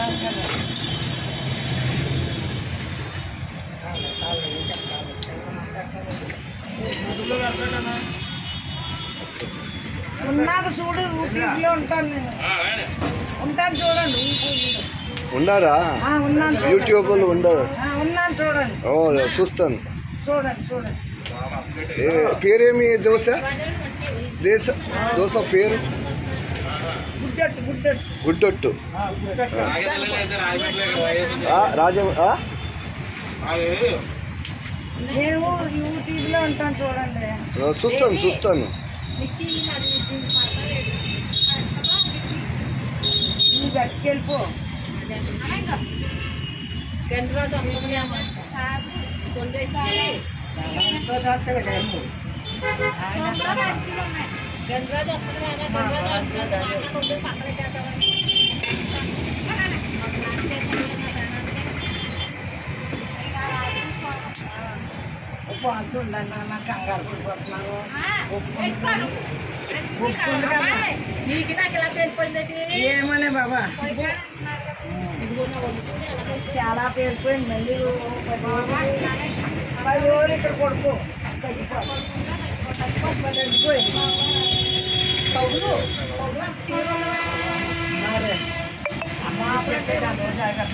ఉన్నది చూడు యూట్యూబ్లో ఉంటాను నేను ఉంటాను చూడండి ఉన్నారా యూట్యూబ్లో ఉండరు ఉన్నాను చూడండి చూస్తాను చూడండి చూడండి పేరేమి దోశ దోశ పేరు గుడ్డొట్టు రాజం నేను యూట్యూబ్లో ఉంటాను చూడండి చూస్తాను గట్టుకెళ్ళిపో అంటుండండి నా కంగారు పడిపోతున్నాను ఏమనే బాబా చాలా పేరిపోయింది మళ్ళీ 10 రోజులు ఇక్కడ కొడుకు అమ్మా పెట్టేదాన్ని జాగ్రత్త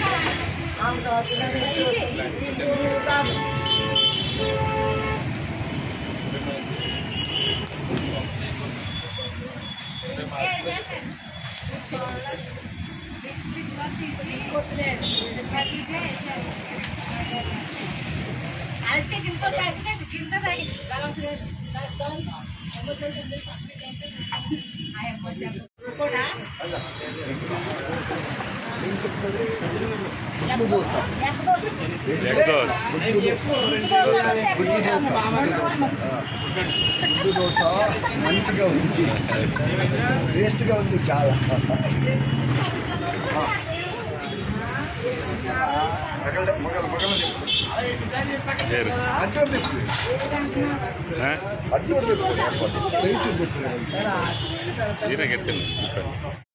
దోశ మంచిగా ఉంది టేస్ట్గా ఉంది చాలా అడ్డు